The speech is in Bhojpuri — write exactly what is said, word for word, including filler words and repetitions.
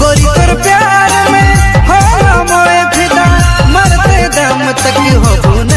गोरी तोर प्यार में हो मोए फिदा मरते दम तक हो